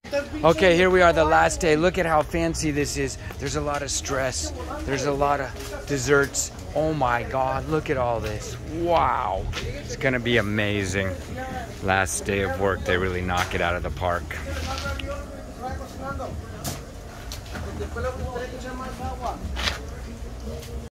Okay, here we are, the last day. Look at how fancy this is. There's a lot of stress. There's a lot of desserts. Oh my God, look at all this. Wow. It's gonna be amazing. Last day of work, they really knock it out of the park.